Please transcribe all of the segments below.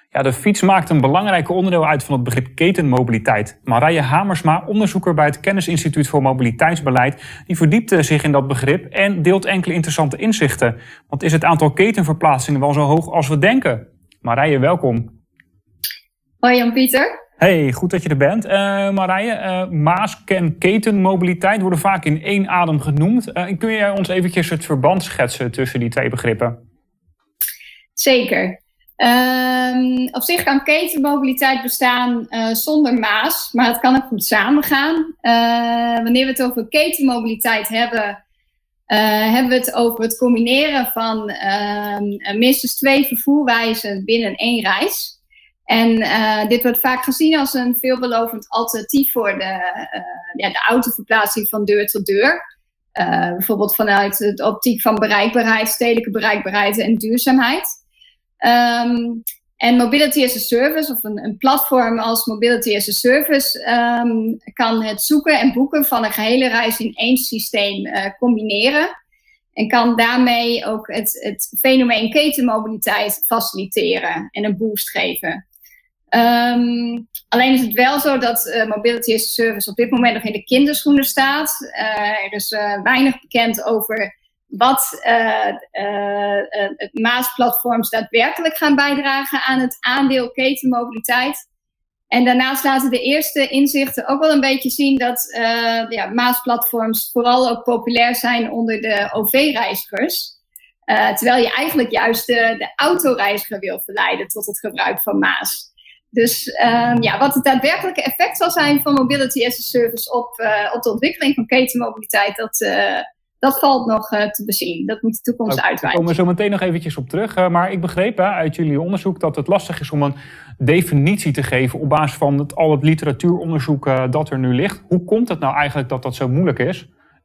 Ja, de fiets maakt een belangrijk onderdeel uit van het begrip ketenmobiliteit. Marije Hamersma, onderzoeker bij het Kennisinstituut voor Mobiliteitsbeleid, die verdiepte zich in dat begrip en deelt enkele interessante inzichten. Want is het aantal ketenverplaatsingen wel zo hoog als we denken? Marije, welkom. Hoi Jan-Pieter. Hey, goed dat je er bent. Marije, Maas en ketenmobiliteit worden vaak in één adem genoemd. Kun jij ons eventjes het verband schetsen tussen die twee begrippen? Zeker. Op zich kan ketenmobiliteit bestaan zonder Maas, maar het kan ook goed samengaan. Wanneer we het over ketenmobiliteit hebben, hebben we het over het combineren van minstens 2 vervoerwijzen binnen één reis. En dit wordt vaak gezien als een veelbelovend alternatief voor de autoverplaatsing van deur tot deur. Bijvoorbeeld vanuit de optiek van bereikbaarheid, stedelijke bereikbaarheid en duurzaamheid. En Mobility as a Service, of een platform als Mobility as a Service, kan het zoeken en boeken van een gehele reis in één systeem combineren. En kan daarmee ook het fenomeen ketenmobiliteit faciliteren en een boost geven. Alleen is het wel zo dat Mobility as a Service op dit moment nog in de kinderschoenen staat. Er is weinig bekend over wat het Maas-platforms daadwerkelijk gaan bijdragen aan het aandeel ketenmobiliteit. En daarnaast laten de eerste inzichten ook wel een beetje zien dat Maas-platforms vooral ook populair zijn onder de OV-reizigers. Terwijl je eigenlijk juist de autoreiziger wil verleiden tot het gebruik van Maas. Dus wat het daadwerkelijke effect zal zijn van Mobility as a Service op de ontwikkeling van ketenmobiliteit, dat valt nog te bezien. Dat moet de toekomst uitwijzen. Daar komen we zo meteen nog eventjes op terug. Maar ik begreep uit jullie onderzoek dat het lastig is om een definitie te geven op basis van al het literatuuronderzoek dat er nu ligt. Hoe komt het nou eigenlijk dat dat zo moeilijk is?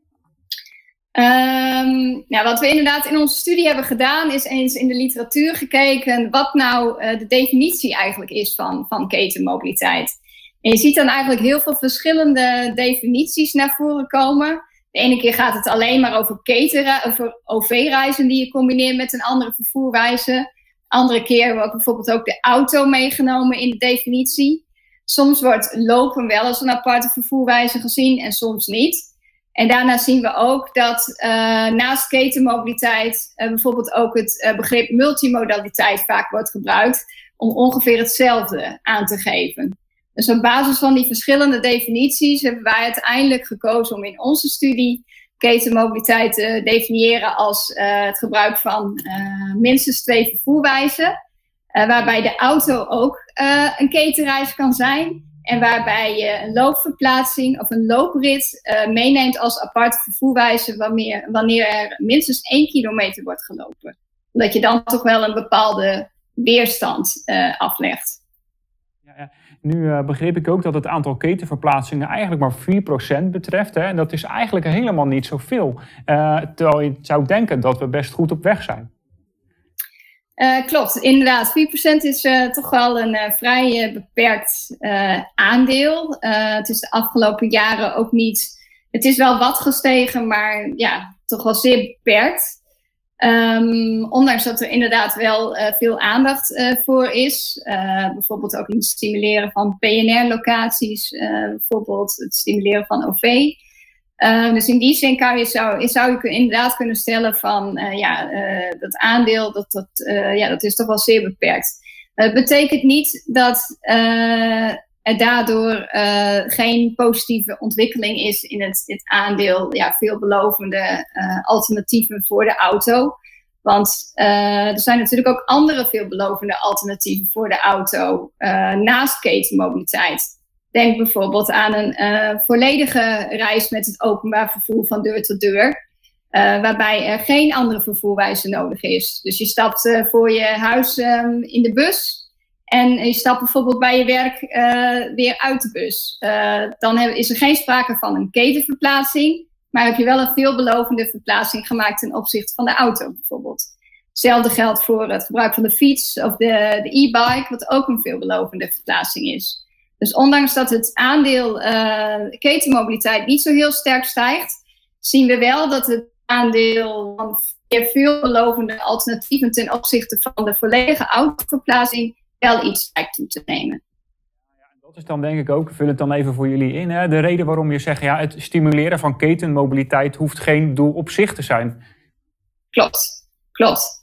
Wat we inderdaad in onze studie hebben gedaan, is eens in de literatuur gekeken wat nou de definitie eigenlijk is van ketenmobiliteit. En je ziet dan eigenlijk heel veel verschillende definities naar voren komen. De ene keer gaat het alleen maar over over OV-reizen die je combineert met een andere vervoerwijze. De andere keer wordt bijvoorbeeld ook de auto meegenomen in de definitie. Soms wordt lopen wel als een aparte vervoerwijze gezien en soms niet. En daarna zien we ook dat naast ketenmobiliteit bijvoorbeeld ook het begrip multimodaliteit vaak wordt gebruikt om ongeveer hetzelfde aan te geven. Dus op basis van die verschillende definities hebben wij uiteindelijk gekozen om in onze studie ketenmobiliteit te definiëren als het gebruik van minstens 2 vervoerwijzen. Waarbij de auto ook een ketenreis kan zijn. En waarbij je een loopverplaatsing of een looprit meeneemt als aparte vervoerwijze wanneer er minstens 1 kilometer wordt gelopen. Omdat je dan toch wel een bepaalde weerstand aflegt. Ja. Nu begreep ik ook dat het aantal ketenverplaatsingen eigenlijk maar 4% betreft. Hè? En dat is eigenlijk helemaal niet zoveel. Terwijl je zou denken dat we best goed op weg zijn. Klopt, inderdaad. 4% is toch wel een vrij beperkt aandeel. Het is de afgelopen jaren ook niet. Het is wel wat gestegen, maar ja, toch wel zeer beperkt. Ondanks dat er inderdaad wel veel aandacht voor is. Bijvoorbeeld ook in het stimuleren van PNR-locaties. Bijvoorbeeld het stimuleren van OV. Dus in die zin zou je inderdaad kunnen stellen van dat aandeel dat is toch wel zeer beperkt. Het betekent niet dat er daardoor geen positieve ontwikkeling is in het aandeel veelbelovende alternatieven voor de auto. Want er zijn natuurlijk ook andere veelbelovende alternatieven voor de auto naast ketenmobiliteit. Denk bijvoorbeeld aan een volledige reis met het openbaar vervoer van deur tot deur. Waarbij er geen andere vervoerwijze nodig is. Dus je stapt voor je huis in de bus. En je stapt bijvoorbeeld bij je werk weer uit de bus. Dan is er geen sprake van een ketenverplaatsing. Maar heb je wel een veelbelovende verplaatsing gemaakt ten opzichte van de auto bijvoorbeeld. Hetzelfde geldt voor het gebruik van de fiets of de e-bike. Wat ook een veelbelovende verplaatsing is. Dus ondanks dat het aandeel ketenmobiliteit niet zo heel sterk stijgt, zien we wel dat het aandeel van veelbelovende alternatieven ten opzichte van de volledige autoverplaatsing wel iets lijkt toe te nemen. Dat is dan denk ik ook, vul het dan even voor jullie in, hè? De reden waarom je zegt, ja, het stimuleren van ketenmobiliteit hoeft geen doel op zich te zijn. Klopt.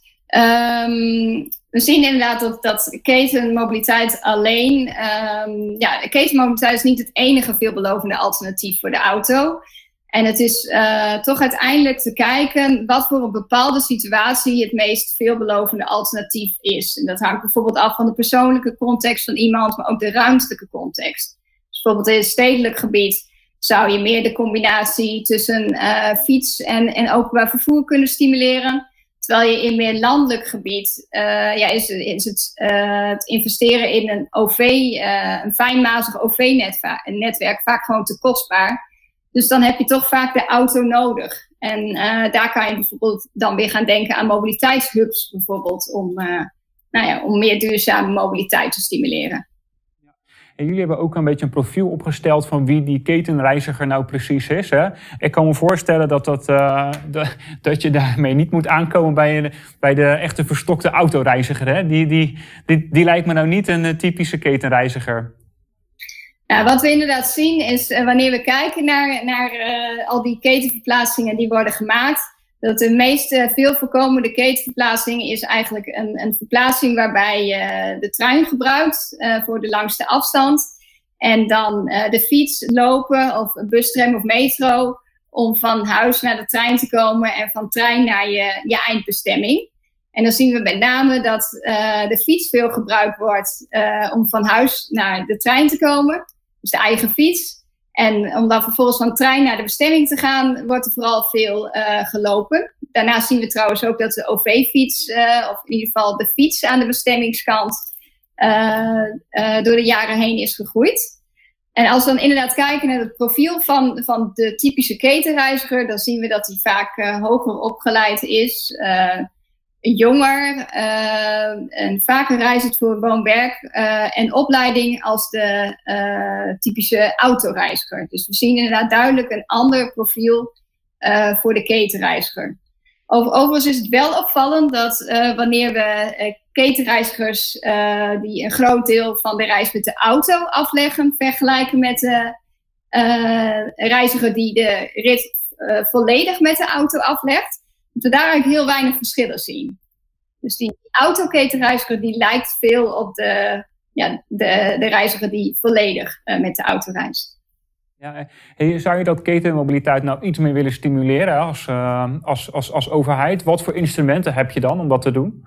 We zien inderdaad dat ketenmobiliteit alleen... ketenmobiliteit is niet het enige veelbelovende alternatief voor de auto. En het is toch uiteindelijk te kijken wat voor een bepaalde situatie het meest veelbelovende alternatief is. En dat hangt bijvoorbeeld af van de persoonlijke context van iemand, maar ook de ruimtelijke context. Dus bijvoorbeeld in het stedelijk gebied zou je meer de combinatie tussen fiets en openbaar vervoer kunnen stimuleren. Terwijl je in meer landelijk gebied is het investeren in een een fijnmazig OV-netwerk vaak gewoon te kostbaar. Dus dan heb je toch vaak de auto nodig. En daar kan je bijvoorbeeld dan weer gaan denken aan mobiliteitshubs bijvoorbeeld om meer duurzame mobiliteit te stimuleren. En jullie hebben ook een beetje een profiel opgesteld van wie die ketenreiziger nou precies is. Hè? Ik kan me voorstellen dat je daarmee niet moet aankomen bij de echte verstokte autoreiziger. Hè? Die lijkt me nou niet een typische ketenreiziger. Ja, wat we inderdaad zien is, wanneer we kijken naar al die ketenverplaatsingen die worden gemaakt, dat de meest veel voorkomende ketenverplaatsing is eigenlijk een verplaatsing waarbij je de trein gebruikt voor de langste afstand. En dan de fiets, lopen of een bus, tram of metro om van huis naar de trein te komen en van trein naar je eindbestemming. En dan zien we met name dat de fiets veel gebruikt wordt om van huis naar de trein te komen. Dus de eigen fiets. En om dan vervolgens van de trein naar de bestemming te gaan, wordt er vooral veel gelopen. Daarnaast zien we trouwens ook dat de OV-fiets, of in ieder geval de fiets aan de bestemmingskant, door de jaren heen is gegroeid. En als we dan inderdaad kijken naar het profiel van de typische ketenreiziger, dan zien we dat hij vaak hoger opgeleid is, jonger en vaker reizend voor woon-werk en opleiding als de typische autoreiziger. Dus we zien inderdaad duidelijk een ander profiel voor de ketenreiziger. Overigens is het wel opvallend dat wanneer we ketenreizigers die een groot deel van de reis met de auto afleggen, vergelijken met de reiziger die de rit volledig met de auto aflegt, dat we daar eigenlijk heel weinig verschillen zien. Dus die autoketenreiziger die lijkt veel op de reiziger die volledig met de auto reist. Ja, zou je dat ketenmobiliteit nou iets meer willen stimuleren als overheid? Wat voor instrumenten heb je dan om dat te doen?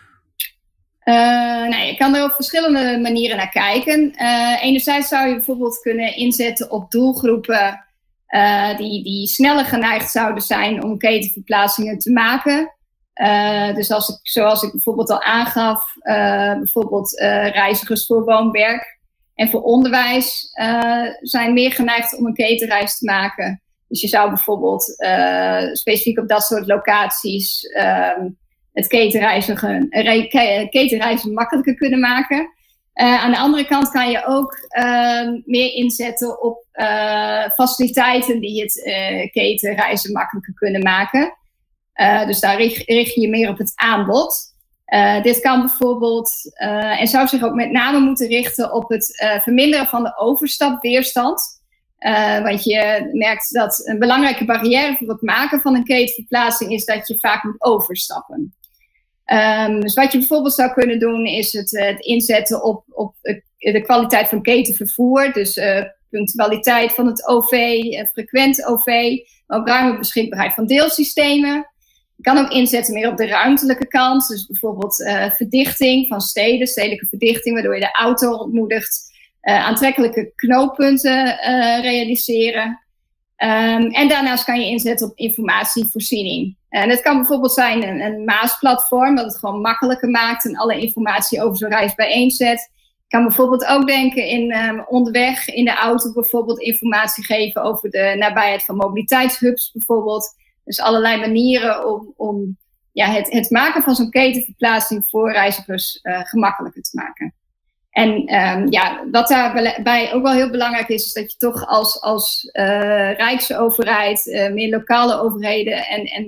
Je kan er op verschillende manieren naar kijken. Enerzijds zou je bijvoorbeeld kunnen inzetten op doelgroepen die sneller geneigd zouden zijn om ketenverplaatsingen te maken. Dus zoals ik bijvoorbeeld al aangaf, bijvoorbeeld reizigers voor woon-werk en voor onderwijs zijn meer geneigd om een ketenreis te maken. Dus je zou bijvoorbeeld specifiek op dat soort locaties het ketenreizen makkelijker kunnen maken. Aan de andere kant kan je ook meer inzetten op faciliteiten die het ketenreizen makkelijker kunnen maken. Dus daar richt je je meer op het aanbod. Dit kan bijvoorbeeld en zou zich ook met name moeten richten op het verminderen van de overstapweerstand. Want je merkt dat een belangrijke barrière voor het maken van een ketenverplaatsing is dat je vaak moet overstappen. Dus wat je bijvoorbeeld zou kunnen doen is het inzetten op de kwaliteit van ketenvervoer. Dus punctualiteit van het OV, frequent OV, maar ook ruime beschikbaarheid van deelsystemen. Je kan ook inzetten meer op de ruimtelijke kant. Dus bijvoorbeeld verdichting van steden, stedelijke verdichting, waardoor je de auto ontmoedigt. Aantrekkelijke knooppunten realiseren. En daarnaast kan je inzetten op informatievoorziening. En het kan bijvoorbeeld zijn een Maas-platform, dat het gewoon makkelijker maakt en alle informatie over zo'n reis bijeenzet. Je kan bijvoorbeeld ook denken in onderweg in de auto bijvoorbeeld informatie geven over de nabijheid van mobiliteitshubs bijvoorbeeld. Dus allerlei manieren om het maken van zo'n ketenverplaatsing voor reizigers gemakkelijker te maken. En wat daarbij ook wel heel belangrijk is dat je toch als Rijksoverheid, meer lokale overheden en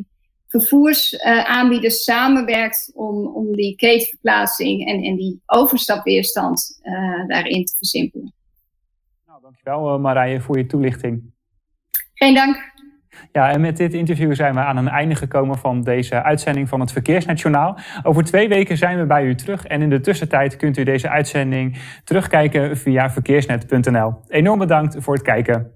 vervoersaanbieders samenwerkt om die ketenverplaatsing en die overstapweerstand daarin te versimpelen. Nou, dankjewel Marije voor je toelichting. Geen dank. Ja, en met dit interview zijn we aan een einde gekomen van deze uitzending van het Verkeersnet-journaal. Over 2 weken zijn we bij u terug en in de tussentijd kunt u deze uitzending terugkijken via verkeersnet.nl. Enorm bedankt voor het kijken.